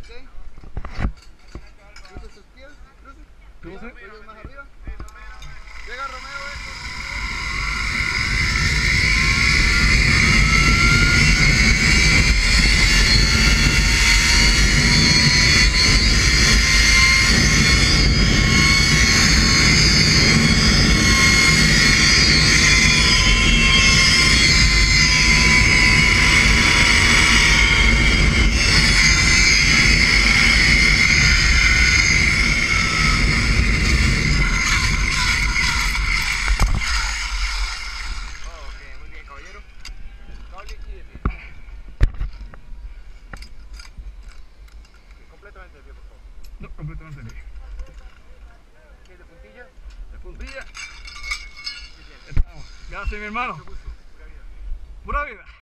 Ok. Cruce sus pies. Cruce. Ellos más arriba. Llega Romeo, completamente de pie, por favor. No, completamente de pie. ¿Qué de puntilla? De puntilla. Estamos. Gracias, mi hermano. Mucho gusto. Pura vida. Pura vida.